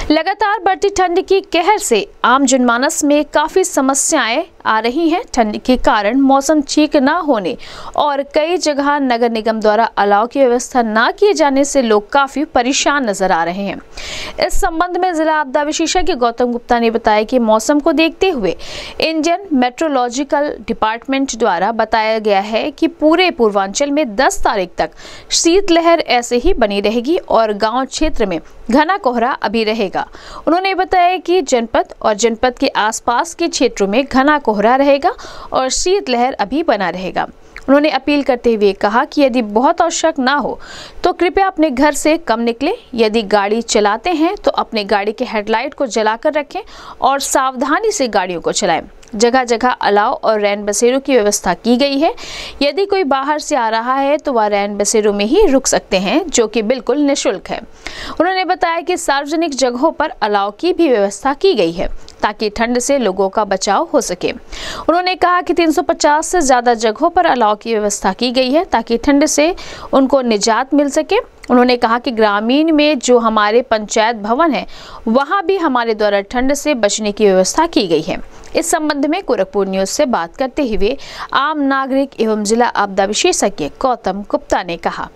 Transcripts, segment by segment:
लगातार बढ़ती ठंड की कहर से आम जनमानस में काफी समस्याएं आ रही हैं। ठंड के कारण मौसम ठीक न होने और कई जगह नगर निगम द्वारा अलाव की व्यवस्था न किए जाने से लोग काफी परेशान नजर आ रहे हैं। इस संबंध में जिला आपदा विशेषज्ञ गौतम गुप्ता ने बताया कि मौसम को देखते हुए इंडियन मेट्रोलॉजिकल डिपार्टमेंट द्वारा बताया गया है कि पूरे पूर्वांचल में 10 तारीख तक शीतलहर ऐसे ही बनी रहेगी और गांव क्षेत्र में घना कोहरा अभी रहेगा। उन्होंने बताया कि जनपद और जनपद के आसपास के क्षेत्रों में घना कोहरा रहेगा और शीतलहर अभी बना रहेगा। उन्होंने अपील करते हुए कहा कि यदि बहुत आवश्यक ना हो तो कृपया अपने घर से कम निकलें। यदि गाड़ी चलाते हैं तो अपने गाड़ी के हेडलाइट को जलाकर रखें और सावधानी से गाड़ियों को चलाएं। जगह जगह अलाव और रैन बसेरों की व्यवस्था की गई है। यदि कोई बाहर से आ रहा है तो वह रैन बसेरों में ही रुक सकते हैं, जो कि बिल्कुल निःशुल्क है। उन्होंने बताया कि सार्वजनिक जगहों पर अलाव की भी व्यवस्था की गई है ताकि ठंड से लोगों का बचाव हो सके। उन्होंने कहा कि 350 से ज्यादा जगहों पर अलाव की व्यवस्था की गई है ताकि ठंड से उनको निजात मिल सके। उन्होंने कहा कि ग्रामीण में जो हमारे पंचायत भवन है वहां भी हमारे द्वारा ठंड से बचने की व्यवस्था की गई है। इस संबंध में गोरखपुर न्यूज से बात करते हुए आम नागरिक एवं जिला आपदा विशेषज्ञ गौतम गुप्ता ने कहा।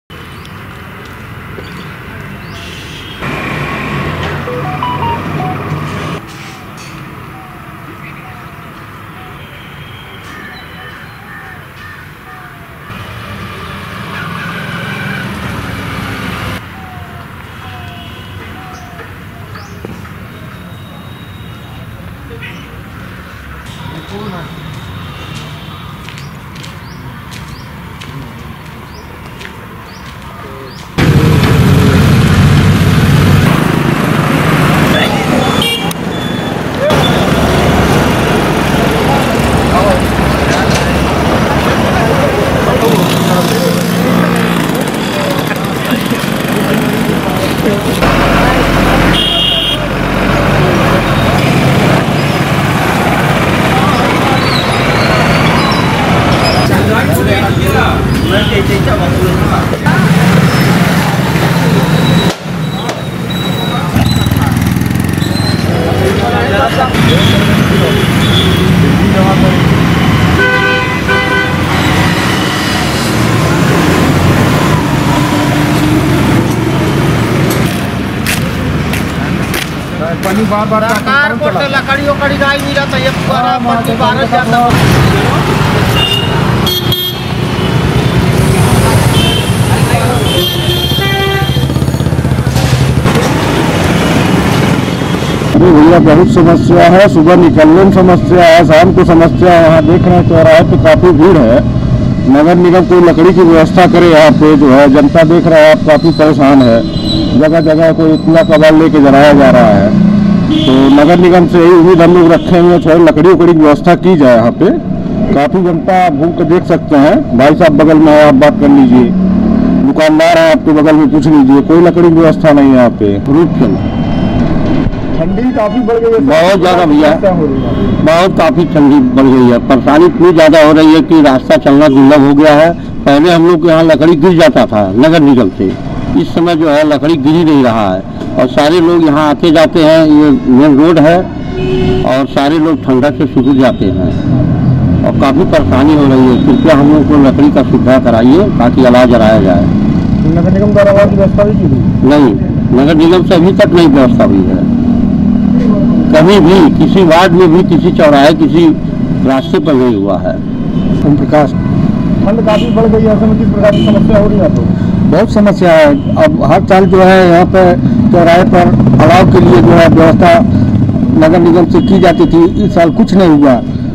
पानी बार सरकार को लकड़ी गाय नहीं रहता है पूरा पानी बाहर जाता भैया बहुत समस्या है। सुबह निकलने में समस्या है, शाम को समस्या है। यहाँ देख रहे हैं चौराहे पे काफी भीड़ है। नगर निगम कोई लकड़ी की व्यवस्था करे यहाँ पे, जो है जनता देख रहा है आप काफी परेशान है। जगह जगह कोई इतना कबाड़ लेके जलाया जा रहा है। तो नगर निगम से यही उम्मीद हम लोग रखे हुए, थोड़ी लकड़ी उकड़ी की व्यवस्था की जाए। यहाँ पे काफी जनता घूम के देख सकते हैं। भाई साहब बगल में है, आप बात कर लीजिए। दुकानदार है आपके बगल में, पूछ लीजिए। कोई लकड़ी की व्यवस्था नहीं है यहाँ पे। ठंडी काफी बढ़ गई है, बहुत ज्यादा भैया, बहुत काफी ठंडी बढ़ गई है। परेशानी इतनी ज्यादा हो रही है कि रास्ता चलना दुर्लभ हो गया है। पहले हम लोग के यहाँ लकड़ी गिर जाता था नगर निगम से, इस समय जो है लकड़ी गिर ही नहीं रहा है और सारे लोग यहाँ आते जाते हैं। ये मेन रोड है और सारे लोग ठंडक से सूख जाते हैं और काफी परेशानी हो रही है। कृपया हम लोग को लकड़ी का सुविधा कराइए ताकि अलाव जलाया जाए। नगर निगम द्वारा अलाव की व्यवस्था भी की गई नहीं, नगर निगम से अभी तक नहीं व्यवस्था हुई है। कहीं भी किसी वार्ड में भी किसी चौराहे किसी रास्ते पर नहीं हुआ है। ओम प्रकाश, ठंड काफी बढ़ गई है, किस प्रकार की समस्या हो रही है? तो बहुत समस्या है। अब हर साल जो है यहाँ पर चौराहे पर अलाव के लिए जो है व्यवस्था नगर निगम से की जाती थी। इस साल कुछ नहीं हुआ,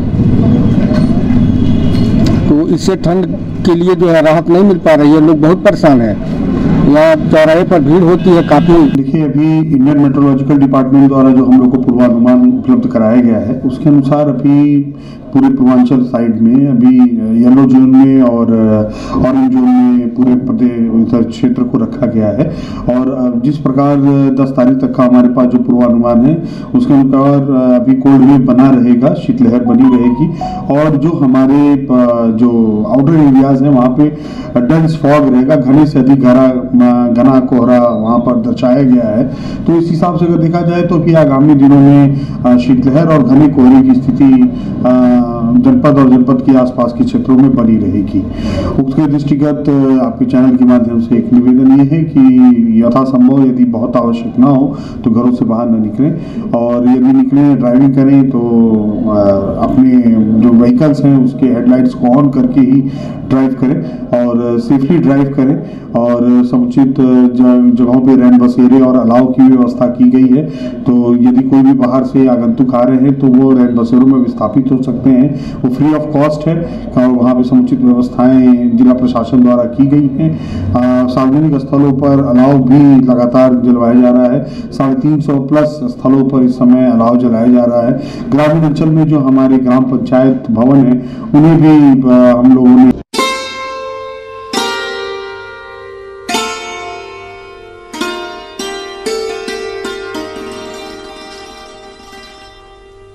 तो इससे ठंड के लिए जो है राहत नहीं मिल पा रही है। लोग बहुत परेशान है। यहाँ चौराहे पर भीड़ होती है काफी। देखिए, अभी इंडियन मेट्रोलॉजिकल डिपार्टमेंट द्वारा जो हम लोग को पूर्वानुमान उपलब्ध कराया गया है, उसके अनुसार अभी पूरे पूर्वांचल साइड में अभी येलो जोन में और ऑरेंज जोन में पूरे क्षेत्र को रखा गया है। और जिस प्रकार 10 तारीख तक का हमारे पास जो पूर्वानुमान है उसके अनुसार अभी कोल्ड वेव बना रहेगा, शीतलहर बनी रहेगी। और जो हमारे जो आउटर एरियाज हैं वहाँ पे डेंस फॉग रहेगा, घने से अधिक घना कोहरा वहाँ पर दर्शाया गया है। तो इस हिसाब से अगर देखा जाए तो फिर आगामी दिनों में शीतलहर और घने कोहरे की स्थिति जनपद और जनपद के आसपास के क्षेत्रों में बनी रहेगी। उसके दृष्टिगत आपके चैनल के माध्यम से एक निवेदन ये है कि यथासंभव यदि बहुत आवश्यक ना हो तो घरों से बाहर न निकलें, और यदि निकलें ड्राइविंग करें तो अपने जो व्हीकल्स हैं उसके हेडलाइट्स को ऑन करके ही ड्राइव करें और सेफली ड्राइव करें। और समुचित जगहों पे रैन बसेरे और अलाव की व्यवस्था की गई है, तो यदि कोई भी बाहर से आगंतुक आ रहे हैं तो वो रैन बसेरों में विस्थापित हो सकते हैं। वो फ्री ऑफ कॉस्ट है और वहाँ पे समुचित व्यवस्थाएं जिला प्रशासन द्वारा की गई हैं। सार्वजनिक स्थलों पर अलाव भी लगातार जलवाया जा रहा है। 350 प्लस स्थलों पर इस समय अलाव जलाया जा रहा है। ग्रामीण अंचल में जो हमारे ग्राम पंचायत भवन है उन्हें भी हम लोगों ने